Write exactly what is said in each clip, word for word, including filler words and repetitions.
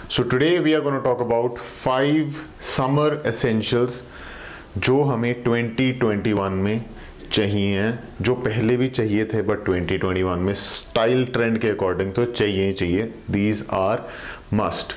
So today we are going to talk about five summer essentials जो हमें twenty twenty one में चाहिए, जो पहले भी चाहिए थे बट ट्वेंटी ट्वेंटी वन में स्टाइल ट्रेंड के अकॉर्डिंग तो चाहिए ही चाहिए. These are must.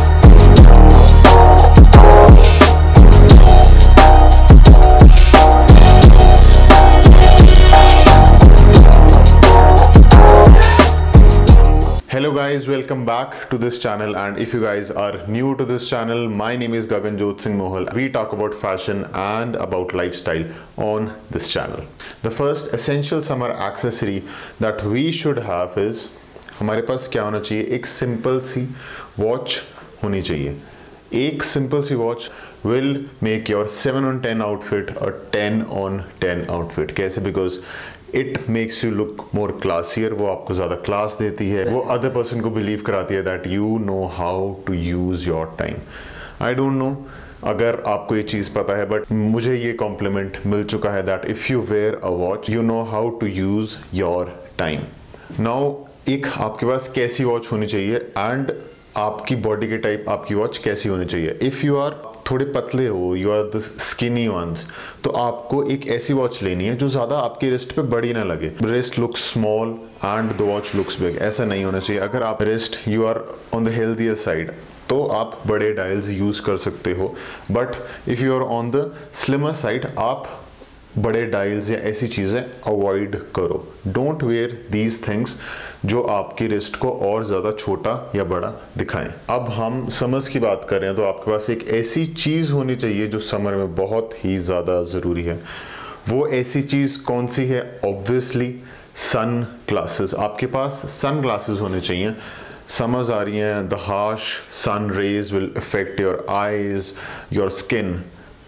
Hello guys, welcome back to this channel, and if you guys are new to this channel, my name is Gaganjot Singh Mohal. We talk about fashion and about lifestyle on this channel. The first essential summer accessory that we should have is हमारे पास क्या होना चाहिए, एक simple सी watch होनी चाहिए. एक simple सी watch will make your seven on ten outfit a ten on ten outfit. कैसे? Because it makes you look more classier. वो आपको ज़्यादा क्लास देती है, वो अदर पर्सन को बिलीव कराती है that you know how to use your time. I don't know अगर आपको ये चीज़ पता है, बट मुझे ये कॉम्प्लीमेंट मिल चुका है that if you wear a watch you know how to use your time. Now एक आपके पास कैसी वॉच होनी चाहिए एंड आपकी बॉडी के टाइप आपकी वॉच कैसी होनी चाहिए. इफ़ यू आर थोड़े पतले हो, you are the skinny ones, तो आपको एक ऐसी वॉच लेनी है जो ज़्यादा आपकी रिस्ट पे बड़ी ना लगे. Wrist looks small and the watch looks big, ऐसा नहीं होना चाहिए. अगर आप wrist you are on the healthier side तो आप बड़े डायल्स यूज़ कर सकते हो, but if you are on the slimmer side आप बड़े डायल्स या ऐसी चीज़ें अवॉइड करो. डोंट वेयर दीज थिंग्स जो आपकी रिस्ट को और ज़्यादा छोटा या बड़ा दिखाएं. अब हम समर्स की बात कर रहे हैं तो आपके पास एक ऐसी चीज़ होनी चाहिए जो समर में बहुत ही ज़्यादा ज़रूरी है. वो ऐसी चीज़ कौन सी है? Obviously sun glasses. आपके पास सन ग्लासेस होने चाहिए. समर्स आ रही हैं, the harsh sun rays will affect your eyes, your skin,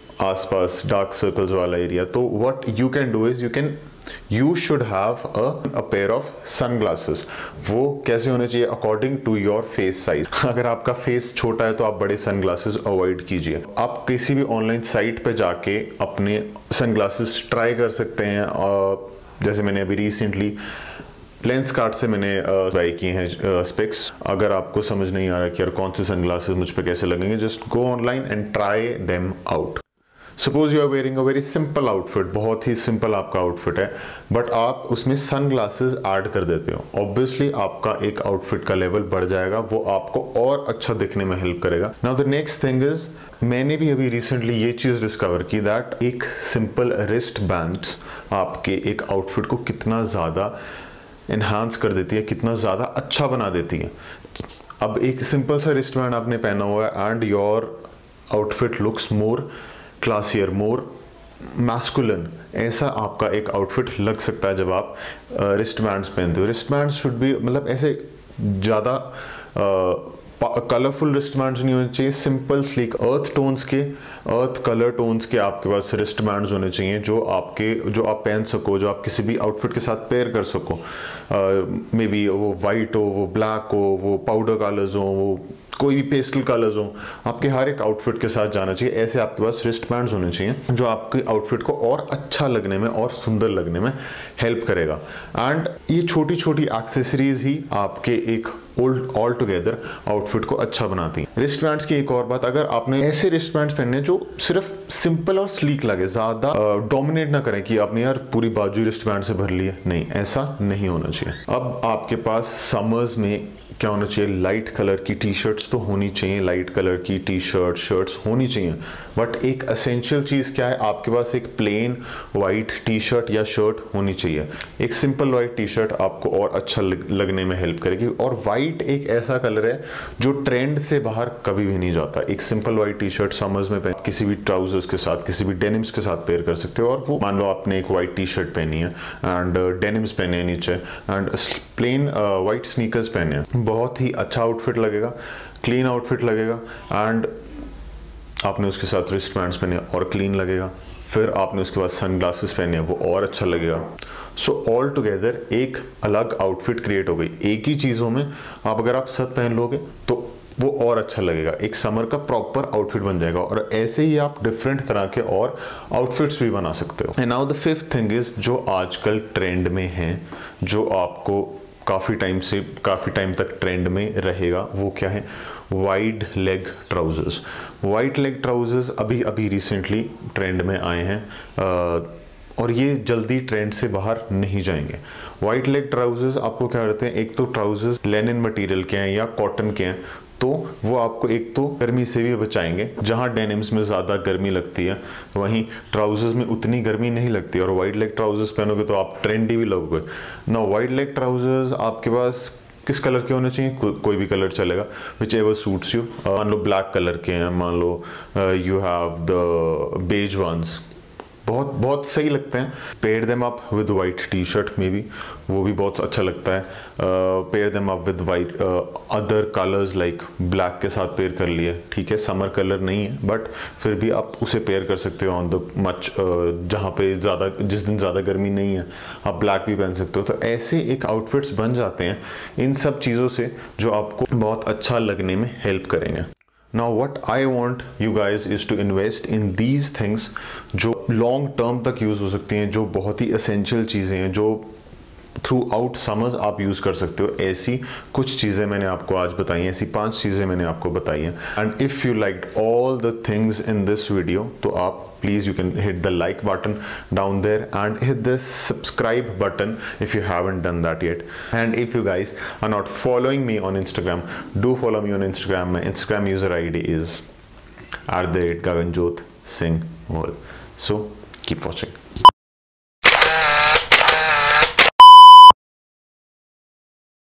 आसपास डार्क सर्कल्स वाला एरिया. तो what you can do is you can you should have a pair of sun glasses. वो कैसे होने चाहिए? According to your face size. अगर आपका face छोटा है तो आप बड़े सन ग्लासेस अवॉइड कीजिए. आप किसी भी ऑनलाइन साइट पे जाके अपने सन ग्लासेस ट्राई कर सकते हैं. और जैसे मैंने अभी रिसेंटली लेंसकार्ट से मैंने ट्राई किए हैं स्पेक्स. अगर आपको समझ नहीं आ रहा कि यार कौन से सन ग्लासेस मुझ पे कैसे लगेंगे, just go online and try them out. Suppose you are wearing a very simple outfit, बहुत ही सिंपल आपका आउटफिट है, बट आप उसमें सन ग्लासेस ऐड कर देते हो. ऑब्वियसली आपका एक आउटफिट का लेवल बढ़ जाएगा, वो आपको और अच्छा दिखने में हेल्प करेगा. Now the next thing is, मैंने भी अभी रिसेंटली ये चीज़ डिस्कवर की दैट एक सिंपल रिस्ट बैंड्स आपके एक आउटफिट को कितना ज़्यादा इन्हांस कर देती है, कितना ज़्यादा अच्छा बना देती है. अब एक सिंपल सा रिस्ट बैंड आपने पहना हुआ है and your outfit looks more classier, more masculine. ऐसा आपका एक आउटफिट लग सकता है जब आप रिस्ट बैंड्स पहनते हो. रिस्ट बैंड्स शुड बी, मतलब ऐसे ज़्यादा कलरफुल रिस्ट बैंड्स नहीं होने चाहिए. सिंपल स्लीक अर्थ टोन्स के, अर्थ कलर टोन्स के आपके पास रिस्ट बैंड्स होने चाहिए जो आपके जो आप पहन सको, जो आप किसी भी आउटफिट के साथ पेयर कर सको. मे बी वो वाइट हो, वो ब्लैक हो, वो पाउडर कलर्स हो, वो कोई भी पेस्टल कलर्स हो, आपके हर एक आउटफिट के साथ जाना चाहिए. ऐसे आपके पास रिस्ट बैंड्स होने चाहिए जो आपके आउटफिट को और अच्छा लगने में और सुंदर लगने में हेल्प करेगा. एंड ये छोटी छोटी एक्सेसरीज ही आपके एक ओल्ड ऑल टुगेदर आउटफिट को अच्छा बनाती हैं. रिस्ट बैंड्स की एक और बात, अगर आपने ऐसे रिस्ट बैंड्स पहनने जो सिर्फ सिंपल और स्लीक लगे, ज़्यादा डोमिनेट ना करें कि आपने यार पूरी बाजू रिस्ट बैंड से भर ली है, नहीं, ऐसा नहीं होना चाहिए. अब आपके पास समर्स में क्या होना चाहिए? लाइट कलर की टी शर्ट्स तो होनी चाहिए, लाइट कलर की टी शर्ट शर्ट्स होनी चाहिए. बट एक एसेंशियल चीज़ क्या है? आपके पास एक प्लेन वाइट टी शर्ट या शर्ट होनी चाहिए. एक सिंपल वाइट टी शर्ट आपको और अच्छा लगने में हेल्प करेगी. और वाइट एक ऐसा कलर है जो ट्रेंड से बाहर कभी भी नहीं जाता. एक simple white T shirt summers में पहन किसी भी ट्राउजर्स के साथ, किसी भी डेनिम्स के साथ पेयर कर सकते हो. और वो मान लो आपने एक वाइट टी शर्ट पहनी है एंड डेनिम्स पहने हैं नीचे एंड प्लेन वाइट स्नीकर्स पहने हैं, बहुत ही अच्छा आउटफिट लगेगा, क्लीन आउटफिट लगेगा. एंड आपने उसके साथ रिस्ट बैंड्स पहने और क्लीन लगेगा. फिर आपने उसके बाद सन ग्लासेस पहने, वो और अच्छा लगेगा. सो ऑल टुगेदर एक अलग आउटफिट क्रिएट हो गई. एक ही चीज़ों में आप अगर आप सब पहन लोगे तो वो और अच्छा लगेगा. एक समर का प्रॉपर आउटफिट बन जाएगा. और ऐसे ही आप डिफरेंट तरह के और आउटफिट्स भी बना सकते हो. And now the fifth thing is, जो आजकल ट्रेंड में है, जो आपको काफ़ी टाइम से काफ़ी टाइम तक ट्रेंड में रहेगा, वो क्या है? Wide leg trousers. Wide leg trousers अभी अभी रिसेंटली ट्रेंड में आए हैं और ये जल्दी ट्रेंड से बाहर नहीं जाएंगे। वाइड लेग ट्राउजर्स आपको क्या करते हैं, एक तो ट्राउजर्स लेनिन मटेरियल के हैं या कॉटन के हैं, तो वो आपको एक तो गर्मी से भी बचाएंगे। जहाँ डेनिम्स में ज़्यादा गर्मी लगती है वहीं ट्राउजर्स में उतनी गर्मी नहीं लगती, और वाइड लेग ट्राउजर्स पहनोगे तो आप ट्रेंडी भी लगोगे ना। वाइड लेग ट्राउजर्स आपके पास किस कलर के होने चाहिए, को, कोई भी कलर चलेगा, विच एवर सूट्स यू। मान लो ब्लैक कलर के हैं, मान लो you have the beige ones, बहुत बहुत सही लगते हैं। Pair them up with white T shirt maybe, वो भी बहुत अच्छा लगता है। Pair them up with white other colours like black के साथ पेयर कर लिए, ठीक है, समर कलर नहीं है बट फिर भी आप उसे पेयर कर सकते हो ऑन द मच, जहाँ पे ज़्यादा जिस दिन ज़्यादा गर्मी नहीं है आप ब्लैक भी पहन सकते हो। तो ऐसे एक आउटफिट्स बन जाते हैं इन सब चीज़ों से जो आपको बहुत अच्छा लगने में हेल्प करेंगे। Now what I want you guys is to invest in these things जो लॉन्ग टर्म तक यूज़ हो सकती हैं, जो बहुत ही एसेंशियल चीज़ें हैं, जो थ्रू आउट समर्स आप यूज़ कर सकते हो। ऐसी कुछ चीज़ें मैंने आपको आज बताई हैं, ऐसी पांच चीज़ें मैंने आपको बताई हैं। And if you liked all the things in this video तो आप please you can hit the like button down there and hit the subscribe button if you haven't done that yet. And if you guys are not following me on Instagram, do follow me on Instagram. My Instagram user I D is at the rate Gaganjot Singh Mohal. So keep watching.